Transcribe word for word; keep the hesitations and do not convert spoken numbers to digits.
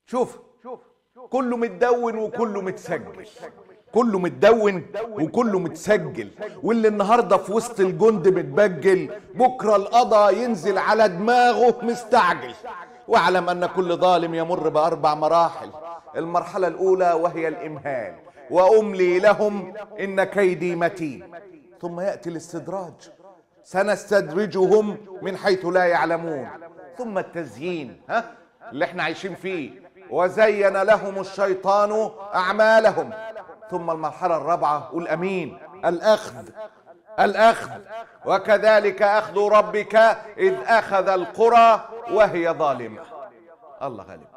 شوف، كله متدون وكله متسجل، كله متدون وكله متسجل، واللي النهارده في وسط الجند متبجل بكره القضا ينزل على دماغه مستعجل. واعلم ان كل ظالم يمر باربع مراحل. المرحله الاولى وهي الامهال، واملي لهم ان كيدي متين. ثم ياتي الاستدراج، سنستدرجهم من حيث لا يعلمون. ثم التزيين، ها اللي احنا عايشين فيه، وزين لهم الشيطان اعمالهم. ثم المرحله الرابعه قول امين، الاخذ، الاخذ وكذلك اخذ ربك اذ اخذ القرى وهي ظالمه. الله غالب.